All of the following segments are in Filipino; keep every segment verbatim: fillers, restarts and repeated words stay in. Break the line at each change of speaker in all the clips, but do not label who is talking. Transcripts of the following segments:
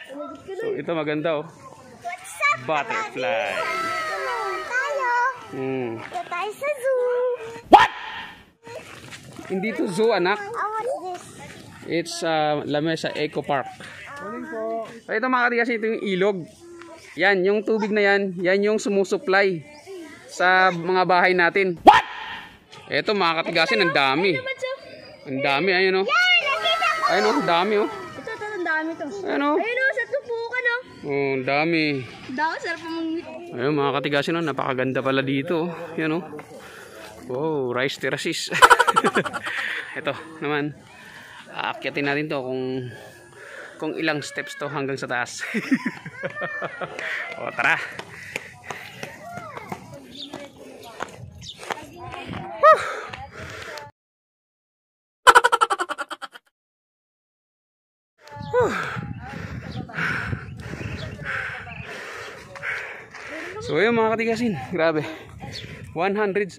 So ito maganda oh. Butterfly.
Tayo.
Hmm.
Ito tayo sa zoo.
What? Hindi to zoo anak.
Oh, what's this?
It's uh, La Mesa Eco Park. So ito mga katigas, ito yung ilog. Yan, yung tubig na yan, yan yung sumusupply sa mga bahay natin. What? Ito mga katigasin, ang dami. Ang dami, ayun o. Ayun o, ang dami o.
Ito, ito, ang dami to.
Ayun o.
Ayun o, sa tupukan o.
Oh, ang dami.
Daw, sarap pamangit.
Ayun mga katigasin o, napakaganda pala dito. Yan o. Wow, rice terraces. Ito naman, aakyatin natin to kung kung ilang steps to hanggang sa taas. O tara. So ayun mga katigasin, grabe. one hundred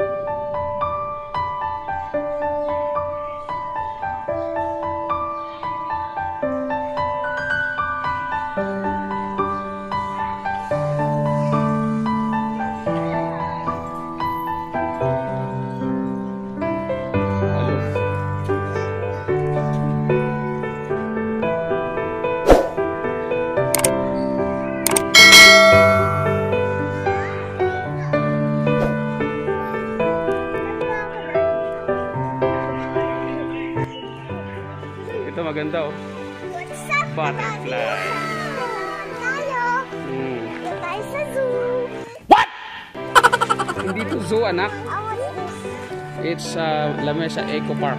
maganda oh. Butterfly.
Tayo.
Hmm.
Ito tayo sa zoo.
What? Hindi to zoo anak.
Oh, what's this?
It's uh, La Mesa Eco Park.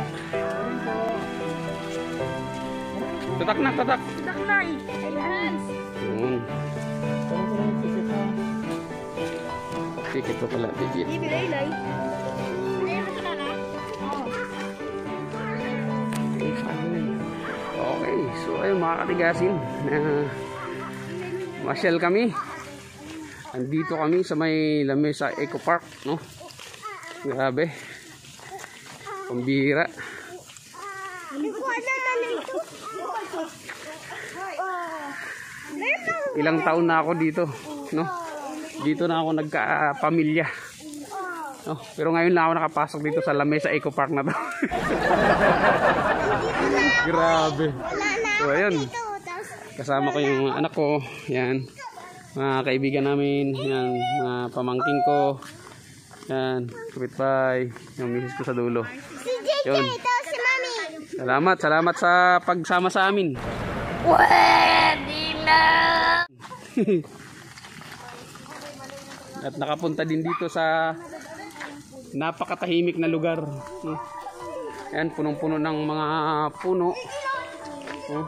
Tatak na, tatak.
Tatak na eh. Ayan.
Yun. Tikit pa pala, tikit.
Hindi bilay-lay.
Okay, so ayun mga katigasin, uh, masyal kami. Andito kami sa may La Mesa Eco Park, no? Grabe. Pambira. Ilang taon na ako dito, no? Dito na ako nagka-pamilya. No, pero ngayon lang ako nakapasok dito sa La Mesa Eco Park na to. Grabe. So ayun, kasama ko yung anak ko, yan, mga kaibigan namin, yan, mga pamangking ko, yan, kapitbahay, yung misis ko sa dulo. Yun. Salamat, salamat sa pagsama sa amin.
Pwede na.
At nakapunta din dito sa napakatahimik na lugar, no? Ayan, punong-puno ng mga puno, no?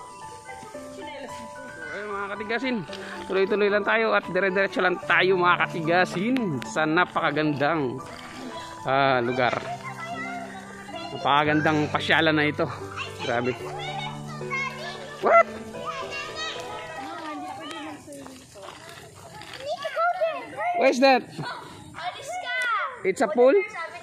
So, ayun, mga katigasin, tuloy-tuloy lang tayo at dire-diretso lang tayo mga katigasin sa napakagandang uh, lugar, napakagandang pasyalan na ito. Grabe. What? What is that? It's a pool?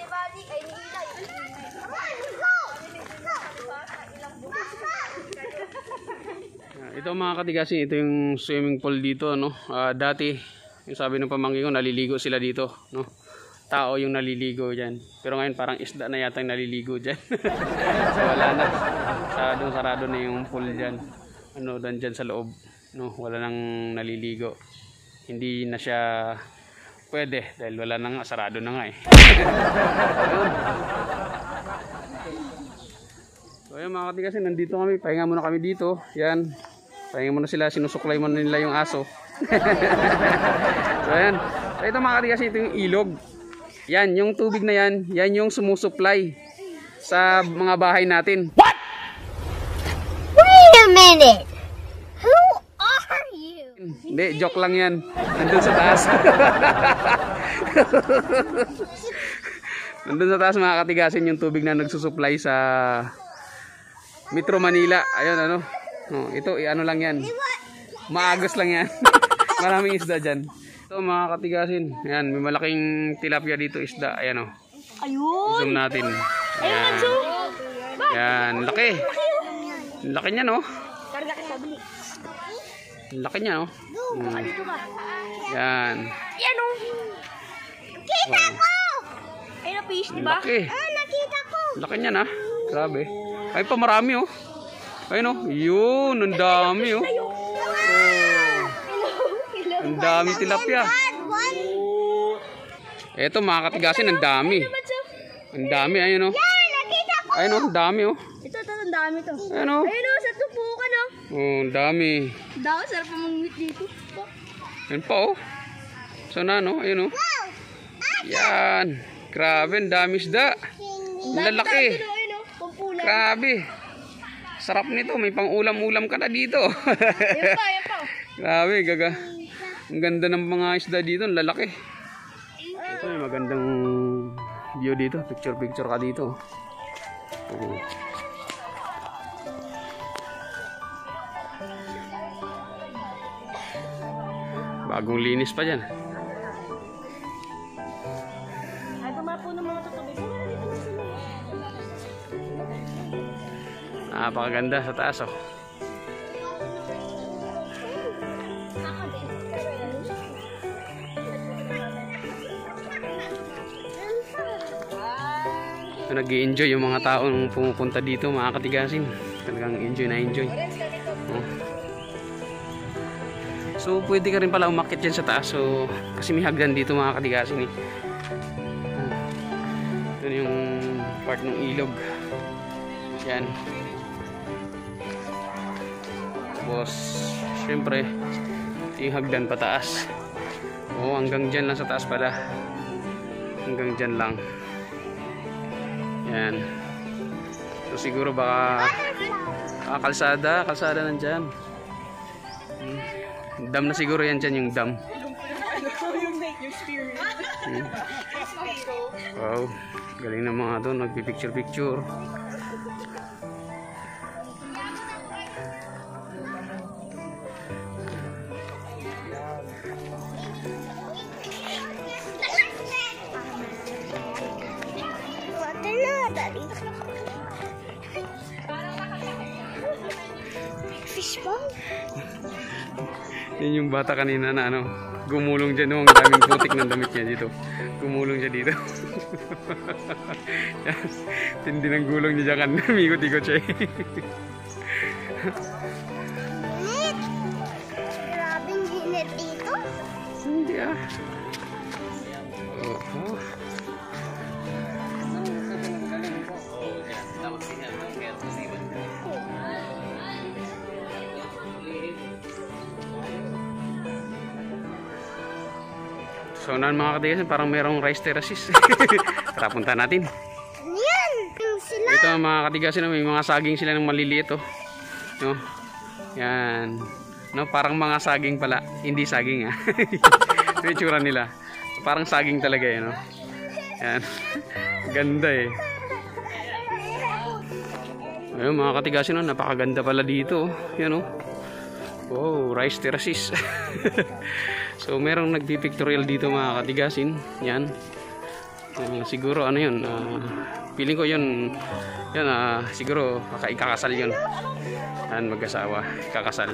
Ito mga katigasin, ito yung swimming pool dito, no? Uh, dati, yung sabi ng pamangkin ko, naliligo sila dito, no? Tao yung naliligo dyan. Pero ngayon parang isda na yata yung naliligo dyan. So wala na. Saradong sarado na yung pool dyan. Ano, dan dyan sa loob, no? Wala nang naliligo. Hindi na siya pwede dahil wala na nga, sarado na nga eh. So ayun mga katigasin, nandito kami, pahinga muna kami dito. Yan, pahinga muna sila, sinusuklay muna nila yung aso. So ayan, so ito mga katigasin, ito yung ilog. Yan, yung tubig na yan, yan yung sumusupply sa mga bahay natin. What?
Wait a minute. Who are you?
Hindi, joke lang yan. Nandun sa taas. Nandun sa taas mga katigasin yung tubig na nagsusupply sa Metro Manila. Ayun ano. Oh, ito, ano lang yan. Maagos lang yan. Maraming isda dyan. Ito mga katigasin. Ayan, may malaking tilapia dito isda. Ayan o.
Ayun.
Zoom natin. Ayan. Ayan, laki. Laki niya no.
bili.
Ang laki niya, no?
Go, baka dito ka.
Yan.
Yan o. Kita ko! Ay, na-fish, di ba?
Laki.
Ah, nakita ko.
Laki niya, na. Grabe. Ay pa, marami, oh. Ayun, oh. Yun, ang dami, oh.
Hello, hello.
Ang dami tilapia. Eto, mga katigasin, ang dami. Ang dami, ayun, oh.
Yan, nakita ko.
Ayun, oh, ang dami, oh.
Ito, ito, ang dami to.
Ayun, oh.
Ayun o, sa tupukan o.
Oh, ang dami.
Daw, sarap mamangwit dito.
Ayun pa, oh. So na, no? Ayun, oh. Yan. Grabe, ang dami isda. Ang lalaki.
Ayun o, pampulan.
Grabe. Sarap nito. May pang-ulam-ulam ka na dito.
Ayan pa, ayan pa.
Grabe, gaga. Ang ganda ng mga isda dito. Ang lalaki. Ito, may magandang view dito. Picture-picture ka dito. Oh. Bagong linis pa dyan.
Ay, gumapo ng mga tutubig.
Napakaganda sa taas, oh. So, nag-i-enjoy yung mga taong pumupunta dito, mga katigasin. Talagang enjoy na enjoy. Oh. So, pwede ka rin pala umakyat dyan sa taas. So, kasi may hagdan dito, mga katigasin, eh. Ito yung part ng ilog. Yan. Tapos, syempre, ito yung hagdan pataas. Oo, hanggang dyan lang sa taas pala. Hanggang dyan lang. Yan. So, siguro baka ah, kalsada, kalsada nandyan. Hmm. Dam na siguro yan dyan, yung dam. Hmm. Wow, galing na mga doon, nagpipicture-picture.
Fishball?
Yan yung bata kanina na ano, gumulong dyan, no? Ang daming putik ng damit niya dito. Gumulong siya dito. Tindi ng gulong niya dyan kan. Mikot-ikot siya.
Init! Grabing init dito.
Hindi ah. Oh. So nan mga katigasin, parang merong rice terraces. Tara, punta natin.
Yan! Yung sila.
Ito mga katigasin, may mga saging sila ng maliliit, oh. No? Yan. No, parang mga saging pala, hindi saging ah. Ito yung tsura nila. Parang saging talaga eh, no? Yan. Ganda eh. Ayun mga katigasin, no? Napakaganda pala dito, oh. Yan, oh. Wow, rice terraces. So merong nagpipictorial dito mga katigasin. Yan. Uh, siguro ano yun, uh, feeling ko yun, yan, uh, siguro ikakasal yun. Yan, mag-asawa, ikakasal.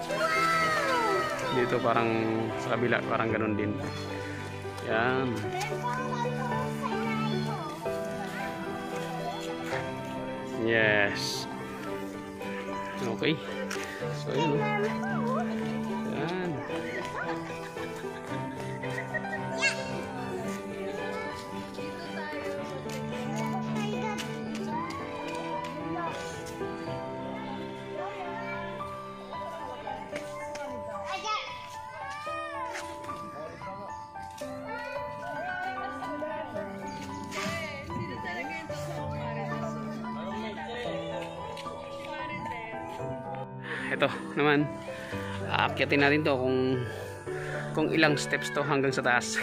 Dito parang sa kabila, parang ganun din. Yan. Yes. Okay. So yun. Yan. Ito naman, aakyatin natin to kung kung ilang steps to hanggang sa taas.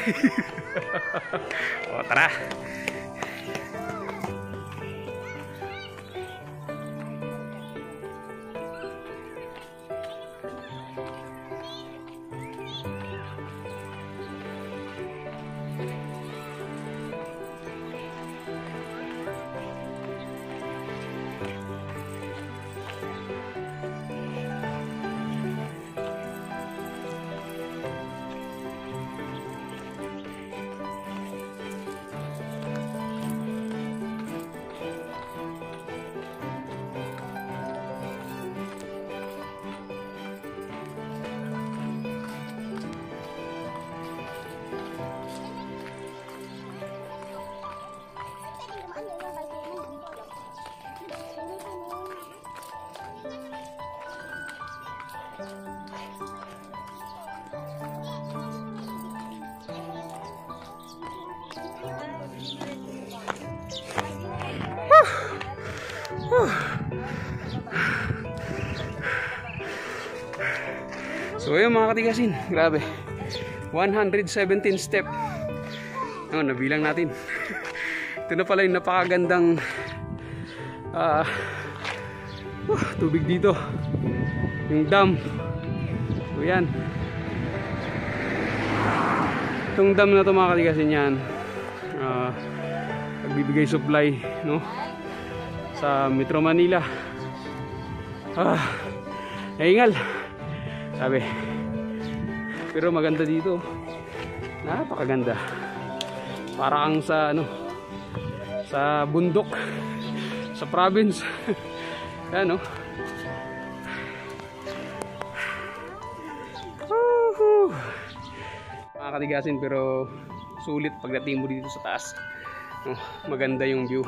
O tara. So ayun mga katigasin, grabe, one hundred seventeen step. Oh, nabilang natin. Ito na pala yung napakagandang uh, uh, tubig dito, yung dam. So yan, itong dam na ito mga katigasin, yan uh, nagbibigay supply, no, sa Metro Manila. Ah, naingal sabi, pero maganda dito, napakaganda, para kang sa ano, sa bundok, sa province. Yan, no? Woohoo! Mga katigasin, pero sulit pagdating mo dito sa taas. Oh, maganda yung view,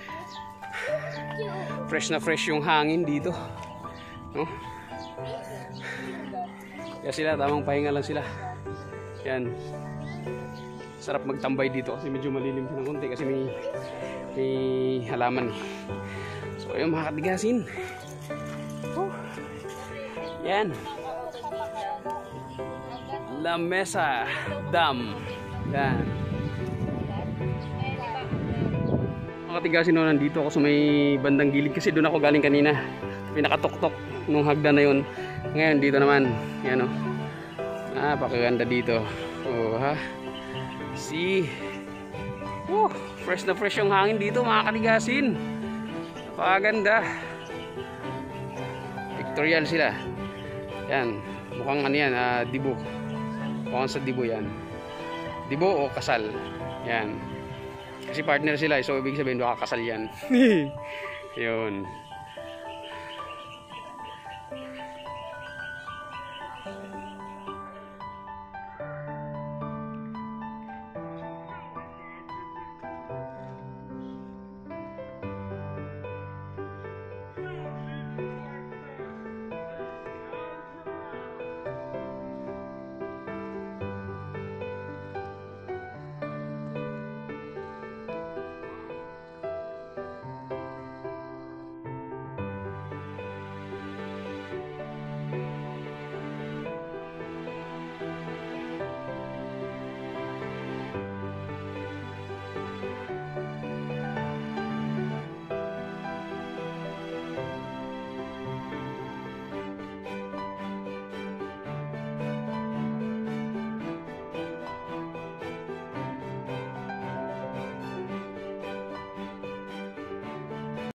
fresh na fresh yung hangin dito, no? Kaya sila, tamang pahinga lang sila. Yan. Sarap magtambay dito kasi medyo malilim siya ng konti kasi may, may halaman. So ayun mga katigasin. Oh. Yan. La Mesa Dam. Yan. Mga katigasin, no, nandito ako sa may bandang gilid kasi doon ako galing kanina. Pinakatok-tok nung hagdan na yun. Ngayon dito naman, yan, o. Ah, pakaganda dito. Oh, ha. See. Oh, fresh na fresh yung hangin dito mga katigasin. Napakaganda. Pictorial sila. Yan, mukhang ano yan, uh, dibo. Mukhang sa dibo yan. Dibo o kasal. Yan. Kasi partner sila, so ibig sabihin makakasal yan. Yun.